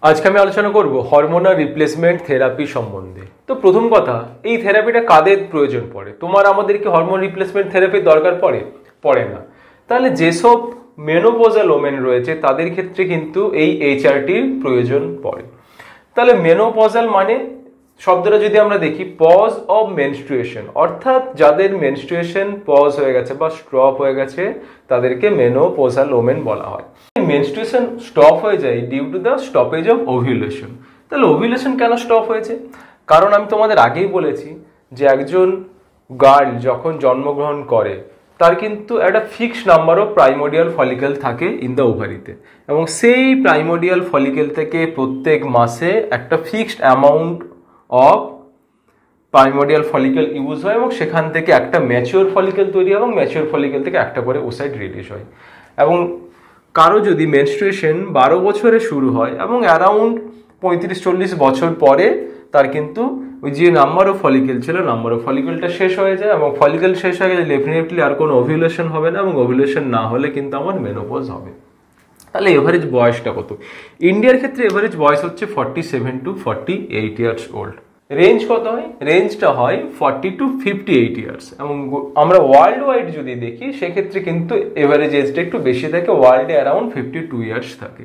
আজকে আমি আলোচনা করব হরমোনাল রিপ্লেসমেন্ট থেরাপি সম্বন্ধে। তো প্রথম কথা, এই থেরাপিটা কাদের প্রয়োজন পড়ে? তোমার আমাদের কি হরমোন রিপ্লেসমেন্ট থেরাপির দরকার পড়ে না। তাহলে যেসব মেনোপজাল ওমেন রয়েছে তাদের ক্ষেত্রে কিন্তু এই এইচআরটির প্রয়োজন পড়ে। তাহলে মেনোপজাল মানে শব্দটা যদি আমরা দেখি, পজ অফ মেনস্ট্রুয়েশন, অর্থাৎ যাদের মেনস্ট্রুয়েশন পজ হয়ে গেছে বা স্টপ হয়ে গেছে তাদেরকে মেনোপজাল ওমেন বলা হয়। মেনস্ট্রুয়েশন স্টপ হয়ে যায় due to the stoppage of ovulation. তাহলে ওভিউলেশন কেন স্টপ হয়েছে? কারণ আমি তোমাদের আগেই বলেছি যে একজন গার্ল যখন জন্মগ্রহণ করে তার কিন্তু একটা fixed number of primordial follicle থাকে ইন দ্য ওভারিতে, এবং সেই প্রাইমোডিয়াল ফলিকেল থেকে প্রত্যেক মাসে একটা fixed amount of primordial follicle use হয় এবং সেখান থেকে একটা ম্যাচিওর ফলিকেল তৈরি হয় এবং ম্যাচিওর ফলিকেল থেকে একটা করে ওসাইট রিলিজ হয়। এবং কারো যদি মেনস্ট্রুয়েশন 12 বছরে শুরু হয় এবং অ্যারাউন্ড 35-40 বছর পরে তার কিন্তু ওই যে নাম্বার অফ ফলিকেল ছিল নাম্বার অফ ফলিকেলটা শেষ হয়ে যায়, এবং ফলিকেল শেষ হয়ে গেলে ডেফিনেটলি আর কোনো ওভিউলেশন হবে না, এবং ওভিউলেশন না হলে কিন্তু আমার মেনোপজ হবে। তাহলে এভারেজ বয়সটা কত? ইন্ডিয়ার ক্ষেত্রে এভারেজ বয়স হচ্ছে 47 to 48 ইয়ার্স ওল্ড। রেঞ্জ কত হয়? রেঞ্জটা হয় 40 to 58 ইয়ার্স, এবং আমরা ওয়ার্ল্ড ওয়াইড যদি দেখি সেক্ষেত্রে কিন্তু এভারেজ এজটা একটু বেশি থাকে, ওয়ার্ল্ডে অ্যারাউন্ড 52 ইয়ার্স থাকে।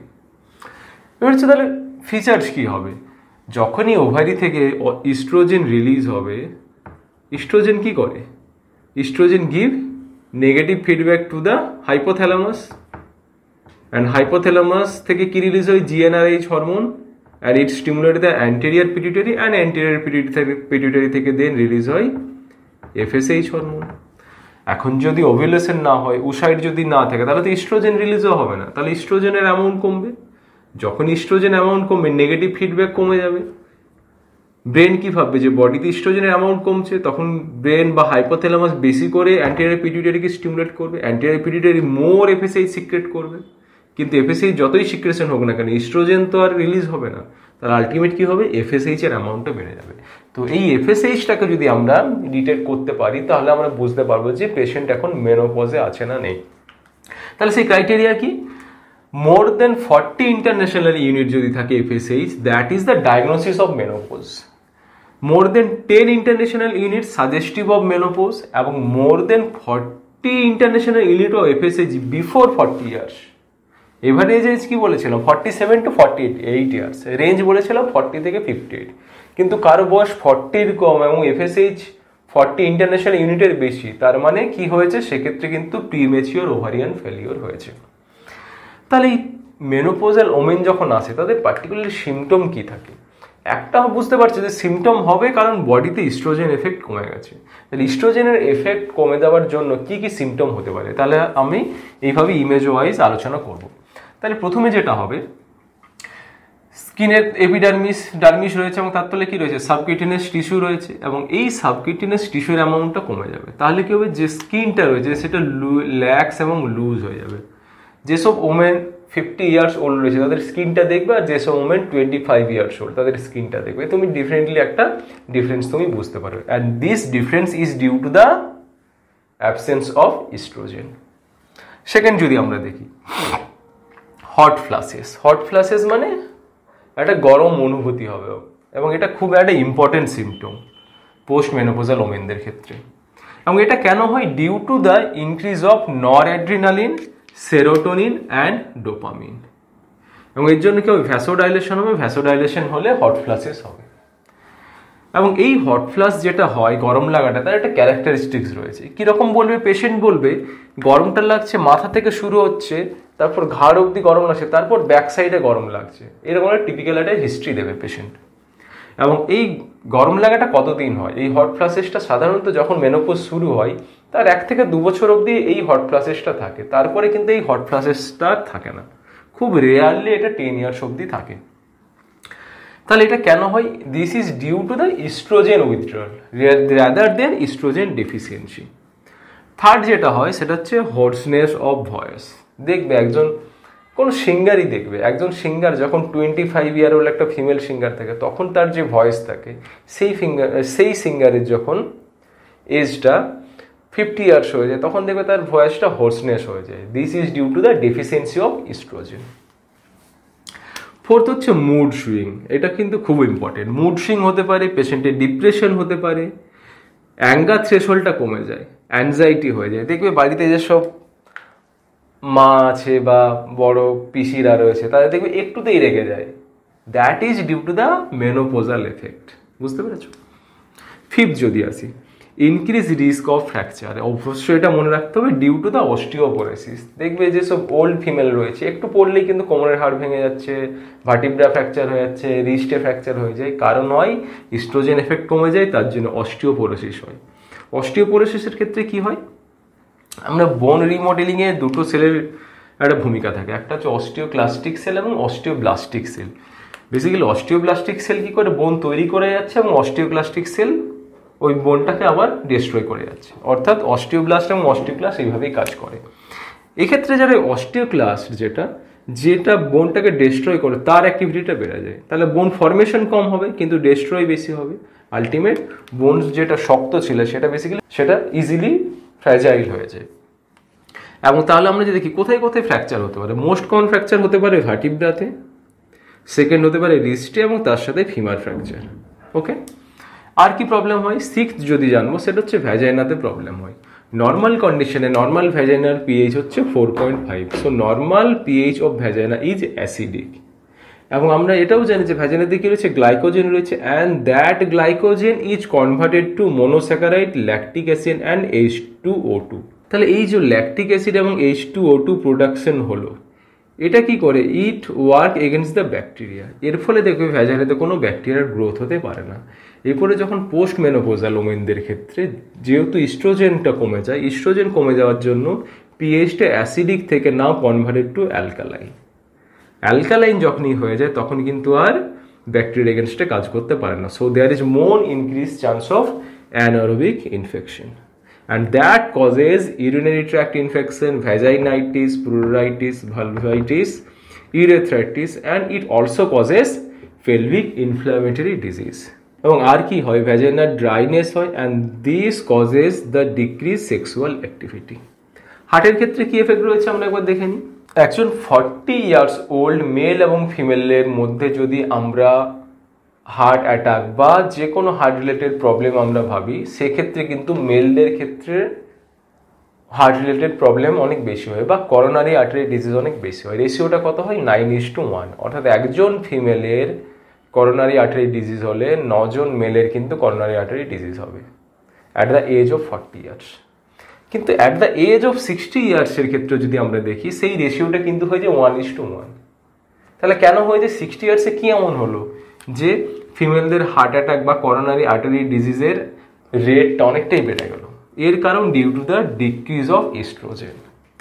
এবার হচ্ছে তাহলে ফিচার্স কি হবে? যখনই ওভারি থেকে ইস্ট্রোজেন রিলিজ হবে, ইস্ট্রোজেন কি করে? Oestrogen give negative feedback to the hypothalamus, and hypothalamus থেকে কি রিলিজ হয়? GnRH hormone, and it stimulates the anterior pituitary, and anterior pituitary থেকে দেন রিলিজ হয় এফএসএইচ হরমোন। এখন যদি ওভিউলেশন না হয়, উসাইড যদি না থাকে, তাহলে তো ইস্ট্রোজেন রিলিজও হবে না, তাহলে ইস্ট্রোজেনের অ্যামাউন্ট কমবে। যখন ইস্ট্রোজেন অ্যামাউন্ট কমবে নেগেটিভ ফিডব্যাক কমে যাবে। ব্রেন কি ভাববে যে বডিতে ইস্ট্রোজেনের অ্যামাউন্ট কমছে, তখন ব্রেন বা হাইপোথ্যালামাস বেশি করে অ্যান্টেরিয়র পিটুইটারিকে স্টিমুলেট করবে, anterior pituitary more FSH secrete করবে। কিন্তু এফএসএইচ যতই সিক্রেশন হোক না কেন, ইস্ট্রোজেন তো আর রিলিজ হবে না, তাহলে আলটিমেট কি হবে? এফএসএইচ এর অ্যামাউন্টটা বেড়ে যাবে। তো এই এফএসএইচটাকে যদি আমরা ডিটেক্ট করতে পারি তাহলে আমরা বুঝতে পারবো যে পেশেন্ট এখন মেনোপজে আছে না নেই। তাহলে সেই ক্রাইটেরিয়া কি? মোর দেন 40 ইন্টারন্যাশনাল ইউনিট যদি থাকে FSH, that is the diagnosis of menopause. More than 10 international unit suggestive of menopause, এবং more than 40 international unit of FSH before 40 years. Average age কি বলেছিলাম? 47 to 48 ইয়ার্স। রেঞ্জ বলেছিলাম 40 থেকে 58। কিন্তু কারো বয়স 40-র কম এবং এফএসএইচ 40 ইন্টারন্যাশনাল ইউনিটের বেশি, তার মানে কি হয়েছে? সেক্ষেত্রে কিন্তু প্রিমেচিওর ওভারিয়ান ফেলিওর হয়েছে। তাহলে এই মেনোপজাল ওমেন যখন আসে তাদের পার্টিকুলার সিমটম কি থাকে? একটা বুঝতে পারছে যে সিমটম হবে কারণ বডিতে ইস্ট্রোজেন এফেক্ট কমে গেছে। তাহলে ইস্ট্রোজেনের এফেক্ট কমে যাওয়ার জন্য কি কি সিমটম হতে পারে? তাহলে আমি এইভাবে ইমেজ ওয়াইজ আলোচনা করব। তাহলে প্রথমে যেটা হবে, স্কিনের ডার্মিস রয়েছে এবং তার তলে কি রয়েছে? সাবকিউটেনিয়াস টিস্যু রয়েছে, এবং এই সাবকিউটেনিয়াস টিস্যুর অ্যামাউন্টটা কমে যাবে। তাহলে কি হবে? যে স্কিনটা রয়েছে সেটা ল্যাক্স এবং লুজ হয়ে যাবে। যেসব ওমেন 50 ইয়ার্স ওল্ড রয়েছে তাদের স্কিনটা দেখবে, আর যেসব ওমেন 25 ইয়ার্স ওল্ড তাদের স্কিনটা দেখবে। তুমি ডিফারেন্টলি একটা ডিফারেন্স তুমি বুঝতে পারবে, and this difference is due to the absence of oestrogen. Second যদি আমরা দেখি, হট ফ্লাশেস মানে একটা গরম অনুভূতি হবে, এবং এটা খুব একটা ইম্পর্টেন্ট সিমটম পোস্ট মেনোপজাল ওমেনদের ক্ষেত্রে। এবং এটা কেন হয়? Due to the increase of noradrenaline, serotonin and dopamine. এবং এর জন্য কি হবে? ভ্যাসোডাইলেশন হবে, ভ্যাসোডাইলেশন হলে হট ফ্লাশেস হবে। এবং এই হট ফ্লাশ যেটা হয়, গরম লাগাটা, তার একটা ক্যারেক্টারিস্টিক্স রয়েছে। কীরকম বলবে? পেশেন্ট বলবে গরমটা লাগছে মাথা থেকে শুরু হচ্ছে, তারপর ঘাড় অবধি গরম লাগছে, তারপর ব্যাক সাইডে গরম লাগছে, এরকম একটা টিপিক্যাল একটা হিস্ট্রি দেবে পেশেন্ট। এবং এই গরম লাগাটা কতদিন হয়? এই হট ফ্লাশেসটা সাধারণত যখন মেনোপজ শুরু হয় তার 1 থেকে 2 বছর অবধি এই হট ফ্লাশেসটা থাকে, তারপরে কিন্তু এই হট ফ্লাশেসটা থাকে না। খুব রেয়ারলি এটা 10 ইয়ার্স অবধি থাকে। তাহলে এটা কেন হয়? This is due to the oestrogen withdrawal rather than oestrogen deficiency. Third যেটা হয় সেটা হচ্ছে হোর্সনেস অফ ভয়েস। দেখবে কোনো সিঙ্গারই দেখবে, একজন সিঙ্গার যখন 25 ইয়ার ওল্ড একটা ফিমেল সিঙ্গার থাকে তখন তার যে ভয়েস থাকে সেই সিঙ্গারের যখন এজটা 50 ইয়ার্স হয়ে যায় তখন দেখবে তার ভয়েসটা হোর্সনেস হয়ে যায়। This is due to the deficiency of oestrogen. Fourth হচ্ছে মুড সুইং। এটা কিন্তু খুব ইম্পর্টেন্ট। মুড সুইং হতে পারে, পেশেন্টের ডিপ্রেশন হতে পারে, অ্যাঙ্গার থ্রেশহোল্ডটা কমে যায়, অ্যাংজাইটি হয়ে যায়। দেখবে বাড়িতে যেসব মা আছে বা বড় পিসিরা রয়েছে তাদের দেখবে একটুতেই রেগে যায়, that is due to the menopausal effect. বুঝতে পেরেছ? ফিফথ যদি আসি, ইনক্রিজ রিস্ক অফ ফ্র্যাকচার। অবশ্যই এটা মনে রাখতে হবে, ডিউ টু দ্য অস্টিওপোরোসিস। দেখবে যেসব ওল্ড ফিমেল রয়েছে একটু পড়লেই কিন্তু কোমরের হাড় ভেঙে যাচ্ছে, ভার্টিব্রা ফ্র্যাকচার হয়ে যাচ্ছে, রিস্টে ফ্র্যাকচার হয়ে যায়। কারণ হয় ইস্ট্রোজেন এফেক্ট কমে যায়, তার জন্য অস্টিওপোরোসিস হয়। অস্টিওপোরোসিসের ক্ষেত্রে কি হয়, আমরা বোন রিমডেলিংয়ে দুটো সেলের একটা ভূমিকা থাকে, একটা হচ্ছে অস্টিওক্লাস্টিক সেল এবং osteoblastic cell. Basically osteoblastic cell কি করে বোন তৈরি করে যাচ্ছে এবং অস্টিওক্লাস্টিক সেল ওই বোনটাকে আবার ডিস্ট্রয় করে যাচ্ছে। অর্থাৎ অস্টিওব্লাস্ট এবং অস্টিওক্লাস্ট এইভাবেই কাজ করে। এক্ষেত্রে যারা অস্টিওক্লাস্ট যেটা বোনটাকে ডিস্ট্রয় করে তার অ্যাক্টিভিটিটা বেড়ে যায়, তাহলে বোন ফরমেশন কম হবে কিন্তু ডিস্ট্রয় বেশি হবে। আলটিমেট বোন যেটা শক্ত ছিল সেটা ইজিলি ফ্র্যাজাইল হয়ে যায়। এবং তাহলে আমরা যে দেখি কোথায় কোথায় ফ্র্যাকচার হতে পারে, মোস্ট কমন ফ্র্যাকচার হতে পারে ভার্টিব্রাতে, সেকেন্ড হতে পারে রিস্টে এবং তার সাথে ফিমার ফ্র্যাকচার। ওকে, আর কি প্রবলেম হয় সিক্সথ যদি জানবো, সেটা হচ্ছে ভ্যাজাইনাতে প্রবলেম হয়। নর্মাল কন্ডিশনে নর্মাল ভ্যাজাইনার পিএইচ হচ্ছে 4.5। So normal pH of vagina is acidic. এবং আমরা এটাও জানি যে ভ্যাজাইনাতে কি রয়েছে, গ্লাইকোজেন রয়েছে, and that glycogen is converted to monosaccharide, lactic acid and H2O2। তাহলে এই যে ল্যাকটিক অ্যাসিড এবং H2O2 প্রোডাকশন হলো, এটা কি করে, it work against the bacteria. এর ফলে দেখবে ভ্যাজাইনাতে কোনো ব্যাকটেরিয়ার গ্রোথ হতে পারে না। এরপরে যখন পোস্ট মেনোপোজাল ওমেনদের ক্ষেত্রে যেহেতু ইস্ট্রোজেনটা কমে যায়, ইস্ট্রোজেন কমে যাওয়ার জন্য পিএইচটা অ্যাসিডিক থেকে now converted to alkaline. Alkaline যখনই হয়ে যায় তখন কিন্তু আর ব্যাকটেরিয়া এগেনস্টে কাজ করতে পারে না। So there is more increase chance of anaerobic infection, and that causes urinary tract infection, vaginitis, pruritus, vulvitis, urethritis, and it also causes pelvic inflammatory disease. এবং আর কি হয়, ভ্যাজাইনার ড্রাইনেস হয়, and this causes the decreased sexual activity. হার্টের ক্ষেত্রে কি effect রয়েছে আমরা একবার দেখে নিই। একজন 40 ইয়ার্স ওল্ড মেল এবং ফিমেলের মধ্যে যদি আমরা হার্ট অ্যাটাক বা যে কোনো হার্ট রিলেটেড প্রবলেম আমরা ভাবি, সেক্ষেত্রে কিন্তু মেলদের ক্ষেত্রে হার্ট রিলেটেড প্রবলেম অনেক বেশি হয় বা করোনারি আর্টারি ডিজিজ অনেক বেশি হয়। রেশিওটা কত হয়, 9:1। অর্থাৎ একজন ফিমেলের করোনারি আর্টারি ডিজিজ হলে 9 জন মেলের কিন্তু করোনারি আর্টারি ডিজিজ হবে at the age of 40 years. কিন্তু অ্যাট দ্য এজ অফ 60 ইয়ার্সের ক্ষেত্রে যদি আমরা দেখি, সেই রেশিওটা কিন্তু হয়ে যায় 1:1। তাহলে কেন হয়ে যায় 60 ইয়ার্সে, কি এমন হলো যে ফিমেলদের হার্ট অ্যাটাক বা করোনারি আর্টারি ডিজিজের রেটটা অনেকটাই বেড়ে গেল? এর কারণ due to the decrease of oestrogen.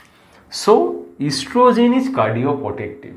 So oestrogen is cardio protective.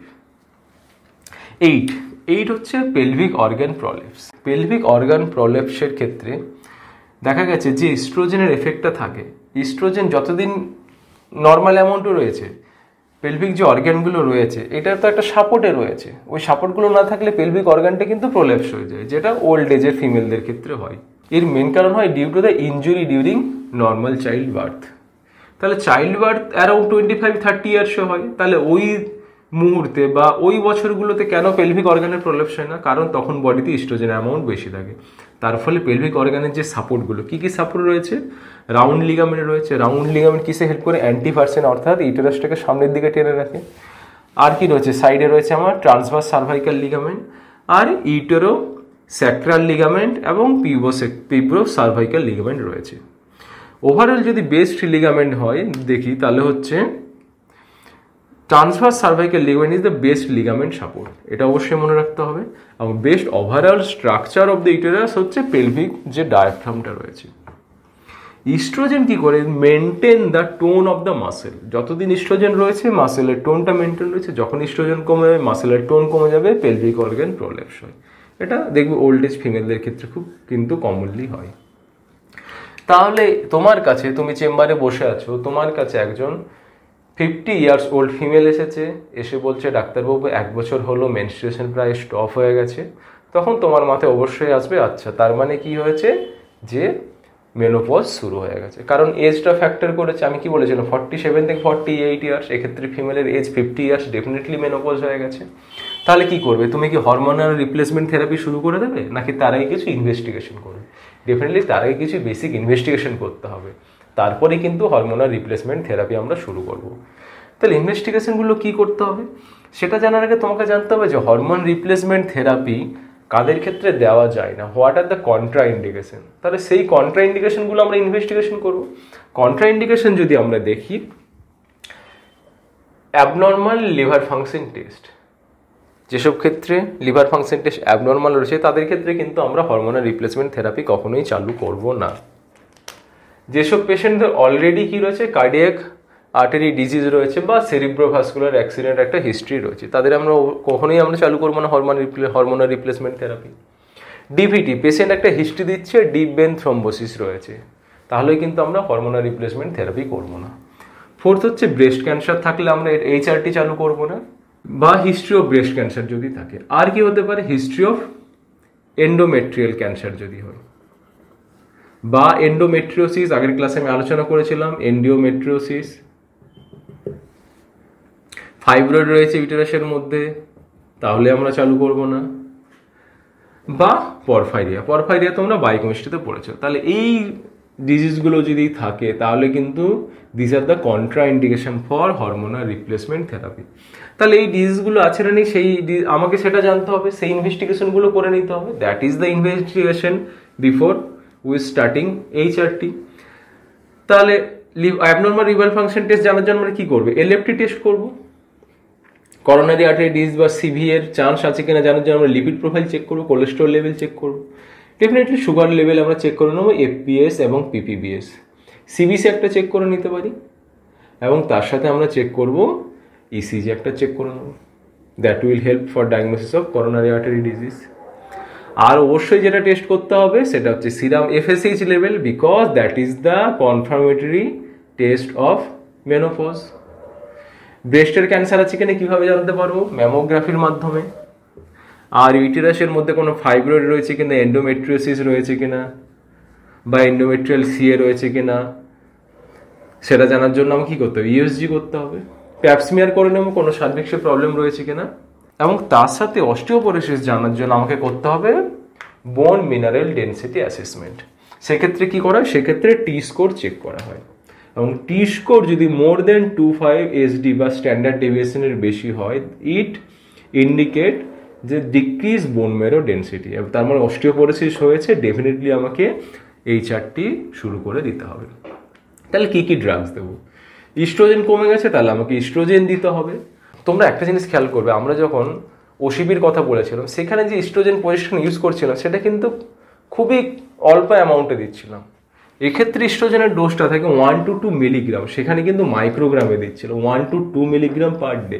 8 হচ্ছে pelvic organ prolapse. Pelvic organ প্রলেপসের ক্ষেত্রে দেখা গেছে যে ইস্ট্রোজেনের এফেক্টটা থাকে, ইস্ট্রোজেন যতদিন নর্মাল অ্যামাউন্টও রয়েছে, পেলভিক যে অর্গানগুলো রয়েছে এটার তো একটা সাপোর্টে রয়েছে, ওই সাপোর্টগুলো না থাকলে পেলভিক অর্গানটা কিন্তু প্রোলেপস হয়ে যায়, যেটা ওল্ড এজের ফিমেলদের ক্ষেত্রে হয়। এর মেন কারণ হয় due to the injury during normal child birth. তাহলে চাইল্ড বার্থ অ্যারাউন্ড 25-30 ইয়ার্সে হয়, তাহলে ওই মুহূর্তে বা ওই বছরগুলোতে কেন পেলভিক অর্গানের প্রলেপস হয় না? কারণ তখন বডিতে ইস্ট্রোজেন অ্যামাউন্ট বেশি থাকে। তার ফলে পেলভিক অর্গানের যে সাপোর্টগুলো, কী কী সাপোর্ট রয়েছে, রাউন্ড লিগামেন্ট রয়েছে। রাউন্ড লিগামেন্ট কিসে হেল্প করে, অ্যান্টিভার্সন, অর্থাৎ ইউটেরাসটাকে সামনের দিকে টেনে রাখে। আর কি রয়েছে, সাইডে রয়েছে আমার ট্রান্সভার্স সার্ভাইকাল লিগামেন্ট, আর ইউটেরো স্যাক্রাল লিগামেন্ট এবং পিব্রো সার্ভাইকাল লিগামেন্ট রয়েছে। ওভারঅল যদি বেস্ট লিগামেন্ট হয় দেখি, তাহলে হচ্ছে transverse cervical ligament is the best ligament support, এটা অবশ্যই মনে রাখতে হবে। এবং best overall structure of the uterus হচ্ছে পেলভিক যে ডায়াফ্রামটা রয়েছে। ইস্ট্রোজেন কি করে, maintain the tone of the muscle. যতদিন ইস্ট্রোজেন রয়েছে মাসেলের টোনটা মেনটেন রয়েছে, যখন ইস্ট্রোজেন কমে যাবে মাসেলের টোন কমে যাবে, পেলভিক অর্গান প্রলেপস হয়। এটা দেখবে ওল্ড এজ ফিমেলদের ক্ষেত্রে খুব কিন্তু কমনলি হয়। তাহলে তোমার কাছে, তুমি চেম্বারে বসে আছো, তোমার কাছে একজন 50 ইয়ার্স ওল্ড ফিমেল এসে বলছে ডাক্তারবাবু 1 বছর হলো মেনস্ট্রুয়েশন প্রায় স্টপ হয়ে গেছে, তখন তোমার মাথায় অবশ্যই আসবে আচ্ছা তার মানে কি হয়েছে, যে মেনোপজ শুরু হয়ে গেছে। কারণ এজটা ফ্যাক্টর করেছে। আমি কি বলেছিলাম 47 থেকে 48 ইয়ার্স, এক্ষেত্রে ফিমেলের এজ 50 ইয়ার্স, ডেফিনেটলি মেনোপজ হয়ে গেছে। তাহলে কি করবে? তুমি কি হরমোনাল রিপ্লেসমেন্ট থেরাপি শুরু করে দেবে, নাকি তার আগে কিছু ইনভেস্টিগেশন করবে? ডেফিনেটলি তার আগে কিছু বেসিক ইনভেস্টিগেশন করতে হবে, তারপরে কিন্তু হরমোনাল রিপ্লেসমেন্ট থেরাপি আমরা শুরু করব। তাহলে ইনভেস্টিগেশনগুলো কি করতে হবে সেটা জানার আগে তোমাকে জানতে হবে যে হরমোন রিপ্লেসমেন্ট থেরাপি কাদের ক্ষেত্রে দেওয়া যায় না, what are the contraindication. তাহলে সেই কন্ট্রা ইন্ডিকেশনগুলো আমরা ইনভেস্টিগেশন করব। কন্ট্রা ইন্ডিকেশন যদি আমরা দেখি, অ্যাবনর্মাল লিভার ফাংশন টেস্ট, যেসব ক্ষেত্রে লিভার ফাংশন টেস্ট অ্যাবনর্মাল রয়েছে তাদের ক্ষেত্রে কিন্তু আমরা হরমোনাল রিপ্লেসমেন্ট থেরাপি কখনোই চালু করব না। যেসব পেশেন্টদের অলরেডি কি রয়েছে, কার্ডিয়াক আর্টারি ডিজিজ রয়েছে বা সেরিব্রোভাস্কুলার অ্যাক্সিডেন্ট একটা হিস্ট্রি রয়েছে, তাদের আমরা কখনোই চালু করবো না hormonal replacement therapy. DVT, patient একটা হিস্ট্রি দিচ্ছে ডিপ ভেন থ্রম্বোসিস রয়েছে, তাহলে কিন্তু আমরা হরমোনাল রিপ্লেসমেন্ট থেরাপি করবো না। ফোর্থ হচ্ছে ব্রেস্ট ক্যান্সার থাকলে আমরা HRT চালু করবো না, বা হিস্ট্রি অফ ব্রেস্ট ক্যান্সার যদি থাকে। আর কি হতে পারে, হিস্ট্রি অফ এন্ডোমেট্রিয়াল ক্যান্সার যদি হয়, বা এন্ডোমেট্রিওসিস, আগের ক্লাসে আমি আলোচনা করেছিলাম এন্ডোমেট্রিওসিস, ফাইব্রয়েড রয়েছে ইউটেরাসের মধ্যে, তাহলে আমরা চালু করব না। বা পরফাইরিয়া তোমরা বায়োকেমিস্ট্রিতে পড়েছো। তাহলে এই ডিজিজগুলো যদি থাকে তাহলে কিন্তু this are the contraindication for hormonal replacement therapy. তাহলে এই ডিজিজগুলো আছে না নেই সেই আমাকে সেটা জানতে হবে, সেই ইনভেস্টিগেশনগুলো করে নিতে হবে। That is the investigation before we starting HRT। তাহলে অ্যাবনর্মাল লিভার ফাংশন টেস্ট জানার জন্য আমরা কি করবো, LFT টেস্ট করবো। করোনারি আর্টারি ডিজিজ বা CV এর চান্স আছে কিনা জানার জন্য আমরা লিপিড প্রোফাইল চেক করবো, কোলেস্ট্রল লেভেল চেক করবো, ডেফিনেটলি সুগার লেভেল আমরা চেক করে নেবো, FPS এবং PPBS। CBC একটা চেক করে নিতে পারি, এবং তার সাথে আমরা চেক করব ECG একটা চেক করে নেবো। That will help for diagnosis of coronary artery disease. আর অবশ্যই যেটা টেস্ট করতে হবে সেটা হচ্ছে serum FSH level, because that is the confirmatory test of menopause. ব্রেস্টের ক্যান্সার আছে কিনা কিভাবে জানতে পারবো, ম্যামোগ্রাফির মাধ্যমে। আর ইউটেরাসের মধ্যে কোনো ফাইব্রয়েড রয়েছে কিনা, এন্ডোমেট্রিওসিস রয়েছে কিনা, বা এন্ডোমেট্রিয়াল CA রয়েছে কিনা, সেটা জানার জন্য আমাকে কি করতে হবে, ESG করতে হবে। প্যাপস্মিয়ার করে নেবো কোনো সার্ভিক্সের প্রবলেম রয়েছে কিনা, এবং তার সাথে অস্টিওপোরোসিস জানার জন্য আমাকে করতে হবে বোন মিনারেল ডেনসিটি অ্যাসেসমেন্ট। সেক্ষেত্রে কি করা হয়, সেক্ষেত্রে T-স্কোর চেক করা হয়, এবং T-স্কোর যদি মোর দেন 25 SD বা স্ট্যান্ডার্ড ডেভিয়েশনের বেশি হয়, ইট ইন্ডিকেট যে ডিক্রিজ বোন ম্যারো ডেনসিটি, তার মানে অস্টিওপোরোসিস হয়েছে, ডেফিনেটলি আমাকে HRT শুরু করে দিতে হবে। তাহলে কি কি ড্রাগস দেবো, ইস্ট্রোজেন কমে গেছে তাহলে আমাকে ইস্ট্রোজেন দিতে হবে। তোমরা একটা জিনিস খেয়াল করবে, আমরা যখন OCBর কথা বলেছিলাম সেখানে যে ইস্ট্রোজেন পজিশন ইউজ করছিলাম সেটা কিন্তু খুবই অল্প অ্যামাউন্টে দিচ্ছিলাম। এক্ষেত্রে ইস্ট্রোজেনের ডোজটা থাকে 1 to 2 মিলিগ্রাম, সেখানে কিন্তু মাইক্রোগ্রামে দিচ্ছিল 1 to 2 মিলিগ্রাম পার ডে।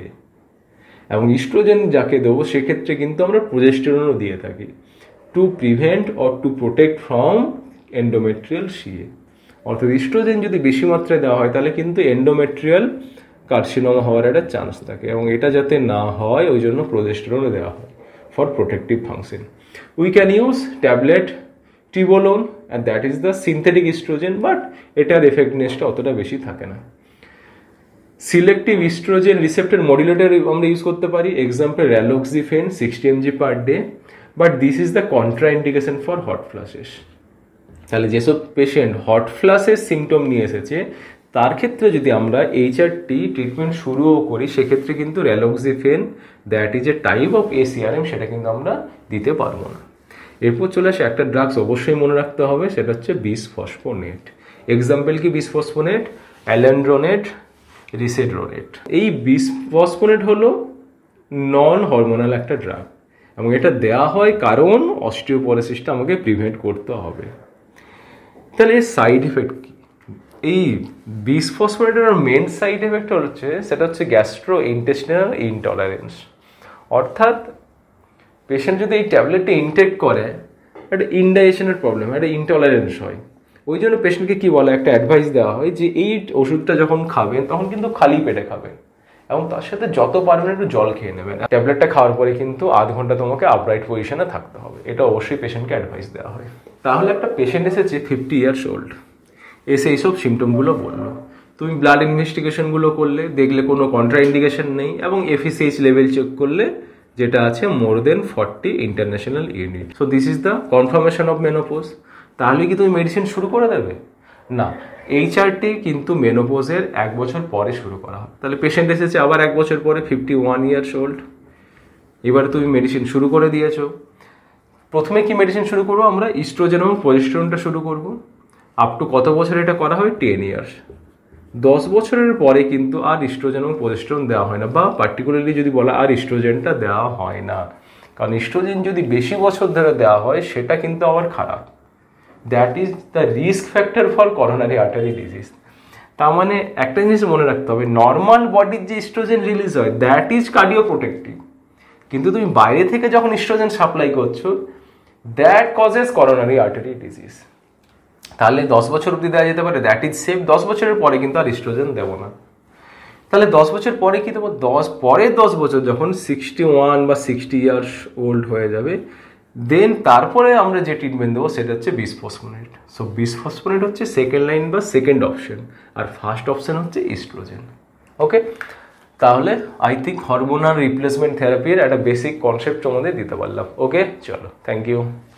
এবং ইস্ট্রোজেন যাকে দেবো সেক্ষেত্রে কিন্তু আমরা প্রোজেস্টেরনও দিয়ে থাকি, to prevent or to protect from endometrial CA। অর্থাৎ ইস্ট্রোজেন যদি বেশি মাত্রায় দেওয়া হয় তাহলে কিন্তু এন্ডোমেট্রিয়াল কার্সিনোমা হওয়ার একটা চান্স থাকে, এবং এটা যাতে না হয় ওই জন্য প্রোজেস্টেরনও দেওয়া হয় for protective function. We can use tablet tibolone, and that is the synthetic oestrogen, but এটার এফেক্টনেসটা অতটা বেশি থাকে না। সিলেক্টিভ ইস্ট্রোজেন রিসেপ্টর মডুলেটর আমরা ইউজ করতে পারি, example raloxifene 60 mg per day, but this is the contraindication for hot flushes. তাহলে যেসব পেশেন্ট হট ফ্লাশের সিমটম নিয়ে এসেছে তার ক্ষেত্রে যদি আমরা HRT ট্রিটমেন্ট শুরুও করি সেক্ষেত্রে কিন্তু raloxifene, that is a type of ACRM, সেটা কিন্তু আমরা দিতে পারবো না। এরপর চলে আসে একটা ড্রাগস অবশ্যই মনে রাখতে হবে, সেটা হচ্ছে বিসফসফোনেট। এক্সাম্পল কি বিসফসফোনেট, অ্যালেন্ড্রোনেট, রিসেড্রোনেট। এই বিসফসফোনেট হলো নন হরমোনাল একটা ড্রাগ, এবং এটা দেয়া হয় কারণ অস্টিওপোরোসিসটা আমাকে প্রিভেন্ট করতে হবে। তাহলে এর সাইড এফেক্ট কি, এই বিসফসফোনেটের মেন সাইড এফেক্ট হচ্ছে সেটা হচ্ছে গ্যাস্ট্রো ইন্টেস্টিনাল ইনটলারেন্স। অর্থাৎ পেশেন্ট যদি এই ট্যাবলেটটা ইনটেক করে একটা ইনডাইজেশনের প্রবলেম, একটা ইনটলারেন্স হয়। ওই জন্য পেশেন্টকে কি বলে, একটা অ্যাডভাইস দেওয়া হয় যে এই ওষুধটা যখন খাবেন তখন কিন্তু খালি পেটে খাবেন, এবং তার সাথে যত পারবেন একটু জল খেয়ে নেবেন। ট্যাবলেটটা খাওয়ার পরে কিন্তু আধ ঘন্টা তোমাকে আপরাইট পজিশনে থাকতে হবে, এটা অবশ্যই পেশেন্টকে অ্যাডভাইস দেওয়া হয়। তাহলে একটা পেশেন্ট এসেছে 50 years old, এসে এইসব সিমটমগুলো বললো, তুমি ব্লাড ইনভেস্টিগেশনগুলো করলে দেখলে কোনো কন্ট্রা ইন্ডিকেশন নেই, এবং FSH লেভেল চেক করলে যেটা আছে more than 40 international unit. So this is the confirmation of menopause. তাহলে কি তুমি মেডিসিন শুরু করে দেবে? না, HRT কিন্তু মেনোপোজের 1 বছর পরে শুরু করা হয়। তাহলে পেশেন্ট এসেছে আবার 1 বছর পরে, 51 ইয়ার্স ওল্ড, এবার তুমি মেডিসিন শুরু করে দিয়েছো। প্রথমে কি মেডিসিন শুরু করবো আমরা? ইস্ট্রোজেন এবং প্রজেস্টেরনটা শুরু করব। আপ টু কত বছর এটা করা হয়? 10 ইয়ার্স। 10 বছরের পরে কিন্তু আর ইস্ট্রোজেন এবং প্রজেস্টেরন দেওয়া হয় না, বা পার্টিকুলারলি যদি বলা আর ইস্ট্রোজেনটা দেওয়া হয় না। কারণ ইস্ট্রোজেন যদি বেশি বছর ধরে দেওয়া হয় সেটা কিন্তু আবার খারাপ। That is the risk factor for coronary artery disease. তার মানে একটা জিনিস মনে রাখতে হবে, নর্মাল বডির যে ইস্ট্রোজেন রিলিজ হয় দ্যাট ইজ কার্ডিও প্রোটেক্টিভ, কিন্তু তুমি বাইরে থেকে যখন ইস্ট্রোজেন সাপ্লাই করছো that causes coronary artery disease. তাহলে 10 বছর অবধি দেওয়া যেতে পারে, দ্যাট ইজ সেফ। 10 বছরের পরে কিন্তু আর ইস্ট্রোজেন দেবো না। তাহলে 10 বছর পরে কি দেবো? 10 বছর যখন 61 বা 60 ইয়ার্স ওল্ড হয়ে যাবে, দেন তারপরে আমরা যে ট্রিটমেন্ট দেবো সেটা হচ্ছে বিসফসফোনেট। সো বিসফসফোনেট হচ্ছে সেকেন্ড লাইন বা সেকেন্ড অপশন, আর ফার্স্ট অপশন হচ্ছে ইস্ট্রোজেন। ওকে, তাহলে আই থিঙ্ক হরমোনাল রিপ্লেসমেন্ট থেরাপির একটা বেসিক কনসেপ্ট তোমাদের দিতে পারলাম। ওকে, চলো, থ্যাংক ইউ।